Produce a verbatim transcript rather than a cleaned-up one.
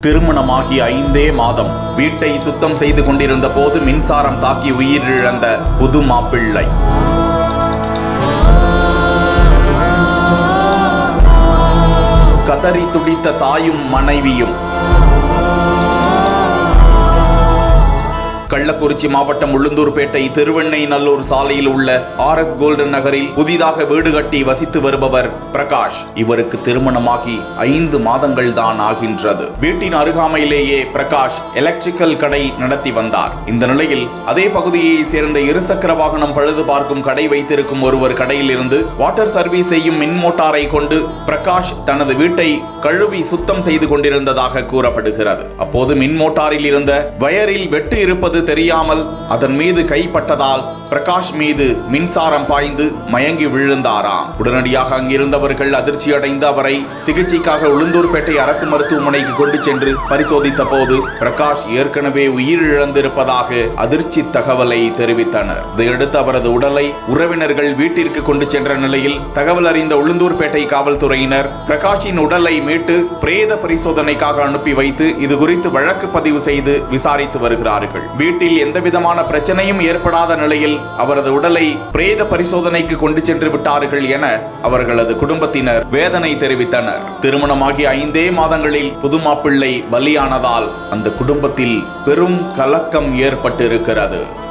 திருமணமாகி ஐந்தே மாதம் வீட்டை சுத்தம் செய்து கொண்டிருந்த போது மின்சாரம் தாக்கி உயிரிழந்த புது மாப்பிள்ளை. கதறி துடித்த தாயும் மனைவியும். கள்ளக்குறிச்சி மாவட்டம் உளுந்தூர்பேட்டை திருவெண்ணெய்நல்லூர் சாலையில் உள்ள ஆர் எஸ் கோல்டன் நகரில் புதிதாக வீடு கட்டி வசித்து வருபவர் பிரகாஷ். இவருக்கு திருமணமாகி ஐந்து மாதங்கள் தான் ஆகின்றது. வீட்டின் அருகாமையிலேயே பிரகாஷ் எலக்ட்ரிக்கல் கடை நடத்தி வந்தார். இந்த நிலையில் அதே பகுதியை சேர்ந்த இருசக்கர வாகனம் பழுது பார்க்கும் கடை வைத்திருக்கும் ஒருவர் கடையில் இருந்து வாட்டர் சர்வீஸ் செய்யும் மின் மோட்டாரை கொண்டு பிரகாஷ் தனது வீட்டை கழுவி சுத்தம் செய்து கொண்டிருந்ததாக கூறப்படுகிறது. அப்போது மின் மோட்டாரில் இருந்த வயரில் வெட்டு இருப்பது தெரியாமல் அதன் மீது கைப்பட்டதால் பிரகாஷ் மீது மின்சாரம் பாய்ந்து மயங்கி விழுந்தாராம். உடனடியாக அங்கிருந்தவர்கள் அதிர்ச்சி அடைந்து அவரை சிகிச்சைக்காக உளுந்தூர்பேட்டை அரசு மருத்துவமனைக்கு கொண்டு சென்று பரிசோதித்த போது பிரகாஷ் ஏற்கனவே உயிரிழந்திருப்பதாக அதிர்ச்சி தகவலை தெரிவித்தனர். இதையடுத்து அவரது உடலை உறவினர்கள் வீட்டிற்கு கொண்டு சென்ற நிலையில் தகவல் அறிந்த உளுந்தூர்பேட்டை காவல்துறையினர் பிரகாஷின் உடலை மீட்டு பிரேத பரிசோதனைக்காக அனுப்பி வைத்து இது குறித்து வழக்கு பதிவு செய்து விசாரித்து வருகிறார்கள். வீட்டில் எந்தவிதமான பிரச்சனையும் ஏற்படாத நிலையில் அவரது உடலை பிரேத பரிசோதனைக்கு கொண்டு சென்று விட்டார்கள் என அவர்களது குடும்பத்தினர் வேதனை தெரிவித்தனர். திருமணமாகி ஐந்தே மாதங்களில் புது மாப்பிள்ளை பலியானதால் அந்த குடும்பத்தில் பெரும் கலக்கம் ஏற்பட்டிருக்கிறது.